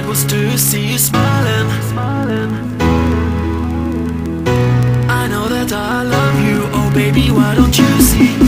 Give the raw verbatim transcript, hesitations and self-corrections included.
was to see you smiling. I know that I love you, oh baby, why don't you see?